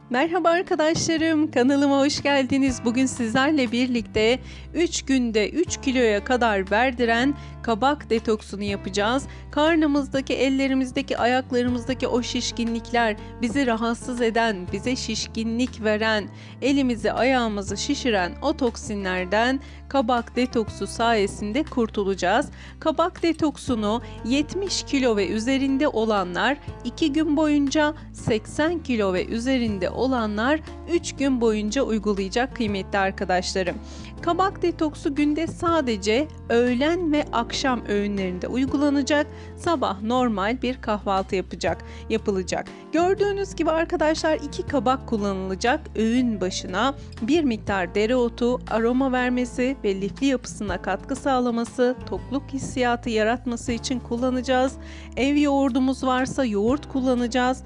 Merhaba arkadaşlarım, kanalıma hoş geldiniz. Bugün sizlerle birlikte 3 günde 3 kiloya kadar verdiren kabak detoksunu yapacağız. Karnımızdaki, ellerimizdeki, ayaklarımızdaki o şişkinlikler, bizi rahatsız eden, bize şişkinlik veren, elimizi ayağımızı şişiren o toksinlerden kabak detoksu sayesinde kurtulacağız. Kabak detoksunu 70 kilo ve üzerinde olanlar 2 gün boyunca, 80 kilo ve üzerinde olanlar 3 gün boyunca uygulayacak kıymetli arkadaşlarım. Kabak detoksu günde sadece öğlen ve akşam öğünlerinde uygulanacak. Sabah normal bir kahvaltı yapılacak. Gördüğünüz gibi arkadaşlar 2 kabak kullanılacak öğün başına. Bir miktar dereotu aroma vermesi ve lifli yapısına katkı sağlaması, tokluk hissiyatı yaratması için kullanacağız. Ev yoğurdumuz varsa yoğurt kullanacağız.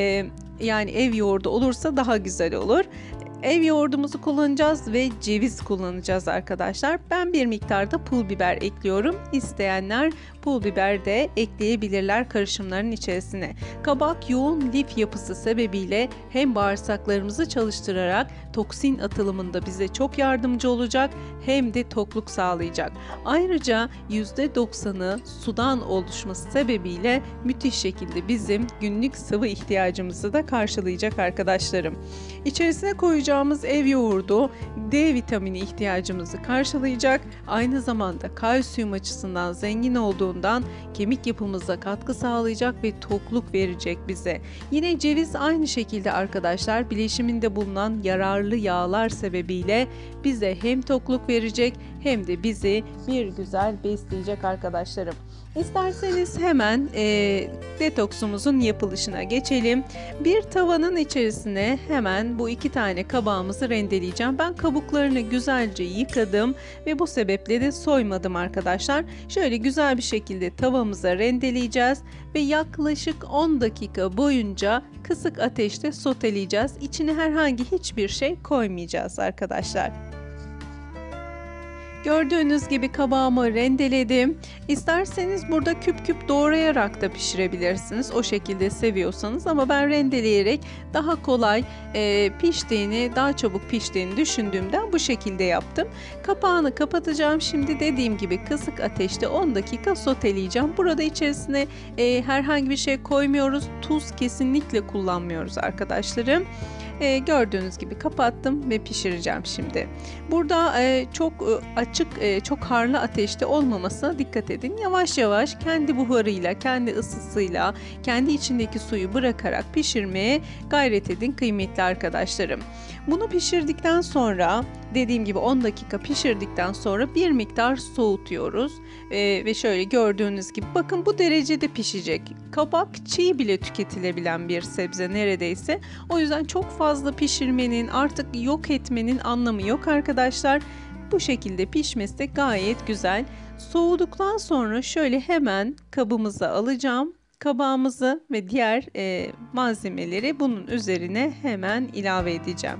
Yani ev yoğurdu olursa daha güzel olur. Ev yoğurdumuzu kullanacağız ve ceviz kullanacağız arkadaşlar. Ben bir miktarda pul biber ekliyorum. İsteyenler pul biber de ekleyebilirler karışımların içerisine. Kabak yoğun lif yapısı sebebiyle hem bağırsaklarımızı çalıştırarak toksin atılımında bize çok yardımcı olacak hem de tokluk sağlayacak. Ayrıca %90'ı sudan oluşması sebebiyle müthiş şekilde bizim günlük sıvı ihtiyacımızı da karşılayacak arkadaşlarım. İçerisine koyacağımız ev yoğurdu D vitamini ihtiyacımızı karşılayacak. Aynı zamanda kalsiyum açısından zengin olduğundan kemik yapımıza katkı sağlayacak ve tokluk verecek bize. Yine ceviz aynı şekilde arkadaşlar bileşiminde bulunan yararlı yağlar sebebiyle bize hem tokluk verecek hem de bizi bir güzel besleyecek arkadaşlarım. İsterseniz hemen detoksumuzun yapılışına geçelim. Bir tavanın içerisine hemen bu 2 tane kabağımızı rendeleyeceğim. Ben kabuklarını güzelce yıkadım ve bu sebeple de soymadım arkadaşlar. Şöyle güzel bir şekilde tavamıza rendeleyeceğiz ve yaklaşık 10 dakika boyunca kısık ateşte soteleyeceğiz. İçine herhangi hiçbir şey koymayacağız arkadaşlar. Gördüğünüz gibi kabağımı rendeledim. İsterseniz burada küp küp doğrayarak da pişirebilirsiniz. O şekilde seviyorsanız ama ben rendeleyerek daha kolay piştiğini, daha çabuk piştiğini düşündüğümden bu şekilde yaptım. Kapağını kapatacağım. Şimdi dediğim gibi kısık ateşte 10 dakika soteleyeceğim. Burada içerisine herhangi bir şey koymuyoruz. Tuz kesinlikle kullanmıyoruz arkadaşlarım. Gördüğünüz gibi kapattım ve pişireceğim şimdi. Burada çok açık, çok harlı ateşte olmamasına dikkat edin. Yavaş yavaş kendi buharıyla, kendi ısısıyla, kendi içindeki suyu bırakarak pişirmeye gayret edin kıymetli arkadaşlarım. Bunu pişirdikten sonra dediğim gibi 10 dakika pişirdikten sonra bir miktar soğutuyoruz. Ve şöyle gördüğünüz gibi bakın bu derecede pişecek. Kabak çiğ bile tüketilebilen bir sebze neredeyse. O yüzden çok fazla pişirmenin, artık yok etmenin anlamı yok arkadaşlar. Bu şekilde pişmesi de gayet güzel. Soğuduktan sonra şöyle hemen kabımıza alacağım. Kabağımızı ve diğer malzemeleri bunun üzerine hemen ilave edeceğim.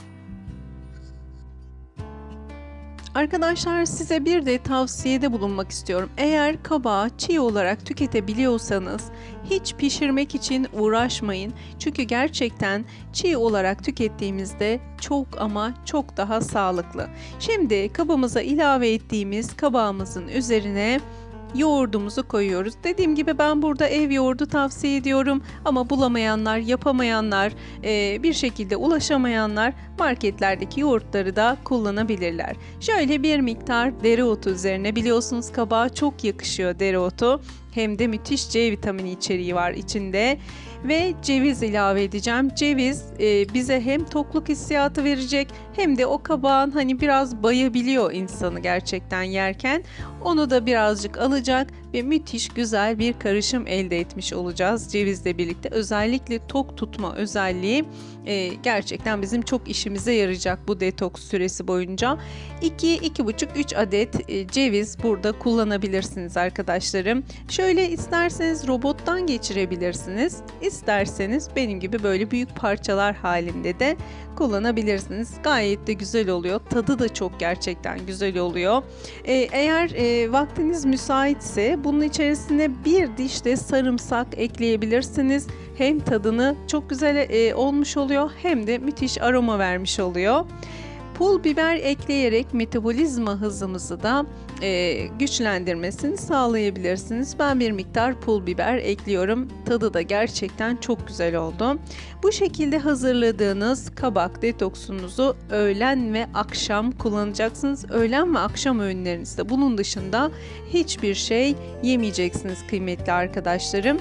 Arkadaşlar size bir de tavsiyede bulunmak istiyorum. Eğer kabağı çiğ olarak tüketebiliyorsanız hiç pişirmek için uğraşmayın. Çünkü gerçekten çiğ olarak tükettiğimizde çok ama çok daha sağlıklı. Şimdi kabımıza ilave ettiğimiz kabağımızın üzerine yoğurdumuzu koyuyoruz. Dediğim gibi ben burada ev yoğurdu tavsiye ediyorum ama bulamayanlar, yapamayanlar, bir şekilde ulaşamayanlar marketlerdeki yoğurtları da kullanabilirler. Şöyle bir miktar dereotu üzerine, biliyorsunuz kabağa çok yakışıyor dereotu. Hem de müthiş C vitamini içeriği var içinde. Ve ceviz ilave edeceğim. Ceviz bize hem tokluk hissiyatı verecek hem de o kabağın hani biraz bayabiliyor insanı gerçekten yerken. Onu da birazcık alacak ve müthiş güzel bir karışım elde etmiş olacağız cevizle birlikte. Özellikle tok tutma özelliği gerçekten bizim çok işimize yarayacak bu detoks süresi boyunca. 2-2,5-3 adet ceviz burada kullanabilirsiniz arkadaşlarım. Şöyle isterseniz robottan geçirebilirsiniz. İsterseniz benim gibi böyle büyük parçalar halinde de kullanabilirsiniz. Gayet de güzel oluyor. Tadı da çok gerçekten güzel oluyor. Eğer vaktiniz müsaitse bunun içerisine bir diş de sarımsak ekleyebilirsiniz. Hem tadını çok güzel olmuş oluyor hem de müthiş aroma vermiş oluyor. Pul biber ekleyerek metabolizma hızımızı da güçlendirmesini sağlayabilirsiniz. Ben bir miktar pul biber ekliyorum. Tadı da gerçekten çok güzel oldu. Bu şekilde hazırladığınız kabak detoksunuzu öğlen ve akşam kullanacaksınız. Öğlen ve akşam öğünlerinizde bunun dışında hiçbir şey yemeyeceksiniz kıymetli arkadaşlarım.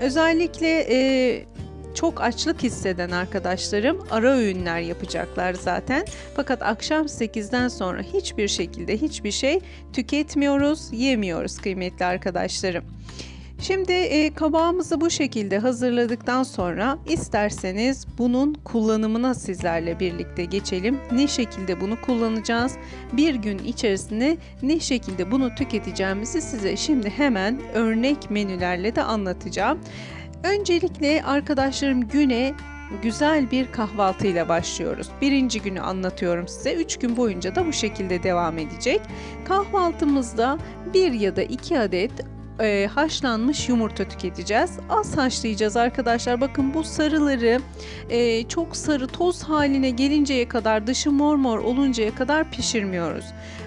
Özellikle çok açlık hisseden arkadaşlarım ara öğünler yapacaklar zaten. Fakat akşam 8'den sonra hiçbir şekilde hiçbir şey tüketmiyoruz, yemiyoruz kıymetli arkadaşlarım. Şimdi kabağımızı bu şekilde hazırladıktan sonra isterseniz bunun kullanımına sizlerle birlikte geçelim. Ne şekilde bunu kullanacağız? Bir gün içerisinde ne şekilde bunu tüketeceğimizi size şimdi hemen örnek menülerle de anlatacağım. Öncelikle arkadaşlarım güne güzel bir kahvaltıyla başlıyoruz. Birinci günü anlatıyorum size. 3 gün boyunca da bu şekilde devam edecek. Kahvaltımızda 1 ya da 2 adet haşlanmış yumurta tüketeceğiz. Az haşlayacağız arkadaşlar. Bakın bu sarıları çok sarı toz haline gelinceye kadar, dışı mor mor oluncaya kadar pişirmiyoruz.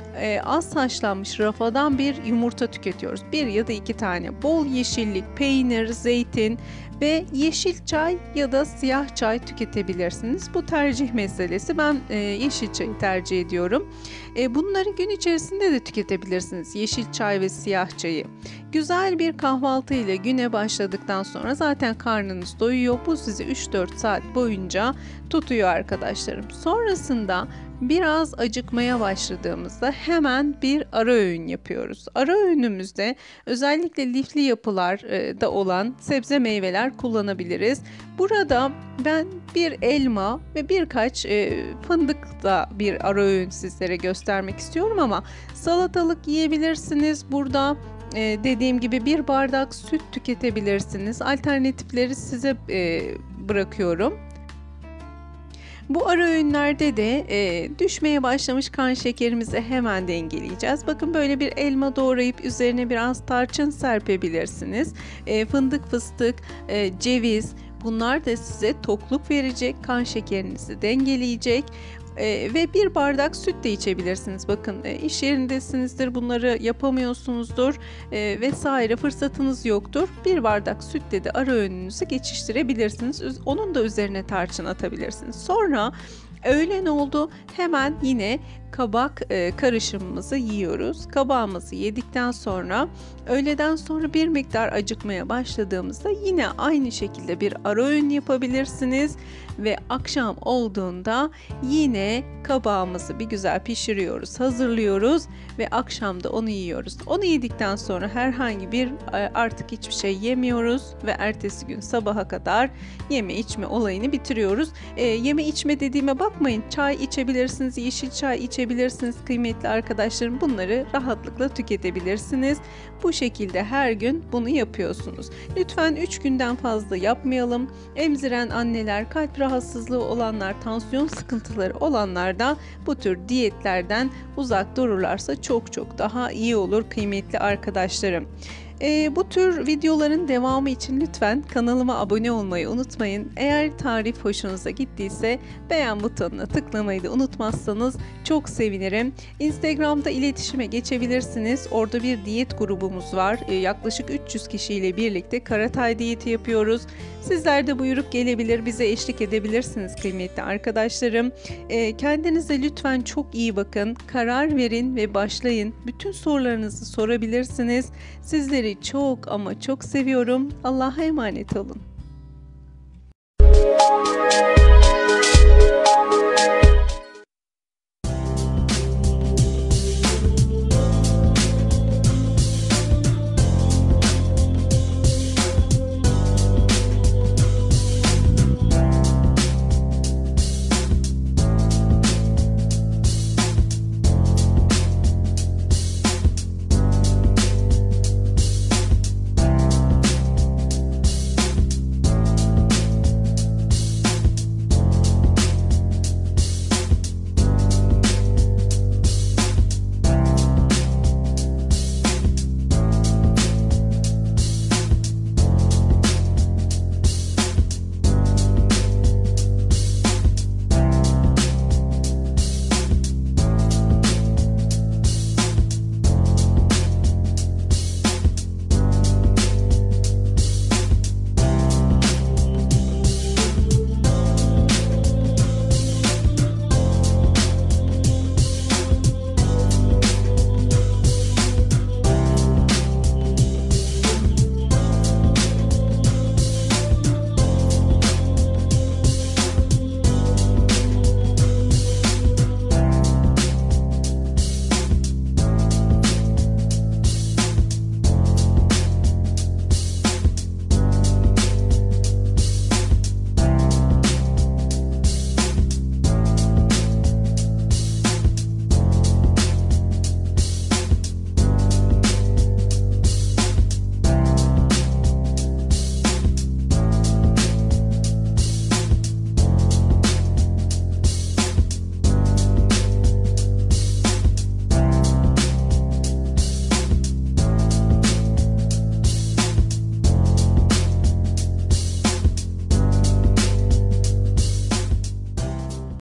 Az haşlanmış rafadan bir yumurta tüketiyoruz. 1 ya da 2 tane. Bol yeşillik, peynir, zeytin ve yeşil çay ya da siyah çay tüketebilirsiniz. Bu tercih meselesi. Ben yeşil çayı tercih ediyorum. Bunları gün içerisinde de tüketebilirsiniz. Yeşil çay ve siyah çayı. Güzel bir kahvaltı ile güne başladıktan sonra zaten karnınız doyuyor. Bu sizi 3-4 saat boyunca tutuyor arkadaşlarım. Sonrasında biraz acıkmaya başladığımızda hemen bir ara öğün yapıyoruz. Ara öğünümüzde özellikle lifli yapılarda olan sebze meyveler kullanabiliriz. Burada ben bir elma ve birkaç fındıkla bir ara öğün sizlere göstermek istiyorum ama salatalık yiyebilirsiniz. Burada dediğim gibi bir bardak süt tüketebilirsiniz. Alternatifleri size bırakıyorum. Bu ara öğünlerde de düşmeye başlamış kan şekerimizi hemen dengeleyeceğiz. Bakın böyle bir elma doğrayıp üzerine biraz tarçın serpebilirsiniz. Fındık, fıstık, ceviz, bunlar da size tokluk verecek, kan şekerinizi dengeleyecek. Ve bir bardak süt de içebilirsiniz. Bakın iş yerindesinizdir, bunları yapamıyorsunuzdur vesaire, fırsatınız yoktur. Bir bardak sütle de ara öğününüzü geçiştirebilirsiniz. Onun da üzerine tarçın atabilirsiniz. Sonra öğlen oldu, hemen yine kabak karışımımızı yiyoruz. Kabağımızı yedikten sonra öğleden sonra bir miktar acıkmaya başladığımızda yine aynı şekilde bir ara öğün yapabilirsiniz ve akşam olduğunda yine kabağımızı bir güzel pişiriyoruz, hazırlıyoruz ve akşam da onu yiyoruz. Onu yedikten sonra herhangi bir artık hiçbir şey yemiyoruz ve ertesi gün sabaha kadar yeme içme olayını bitiriyoruz. Yeme içme dediğime bakmayın. Çay içebilirsiniz, yeşil çay içebilirsiniz kıymetli arkadaşlarım. Bunları rahatlıkla tüketebilirsiniz. Bu şekilde her gün bunu yapıyorsunuz. Lütfen 3 günden fazla yapmayalım. Emziren anneler, kalp rahatsızlığı olanlar, tansiyon sıkıntıları olanlar da bu tür diyetlerden uzak dururlarsa çok çok daha iyi olur kıymetli arkadaşlarım. Bu tür videoların devamı için lütfen kanalıma abone olmayı unutmayın. Eğer tarif hoşunuza gittiyse beğen butonuna tıklamayı da unutmazsanız çok sevinirim. Instagram'da iletişime geçebilirsiniz. Orada bir diyet grubumuz var. Yaklaşık 300 kişiyle birlikte Karatay diyeti yapıyoruz. Sizler de buyurup gelebilir, bize eşlik edebilirsiniz kıymetli arkadaşlarım. Kendinize lütfen çok iyi bakın. Karar verin ve başlayın. Bütün sorularınızı sorabilirsiniz. Sizleri çok ama çok seviyorum. Allah'a emanet olun.